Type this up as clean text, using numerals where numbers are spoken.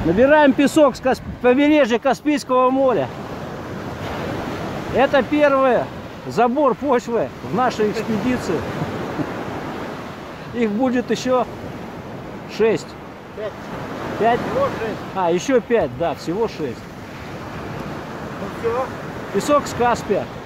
Набираем песок с побережья Каспийского моря. Это первый забор почвы в нашей экспедиции. Их будет еще 6. 5? А, еще 5, да, всего 6. Ну все. Песок с Каспия.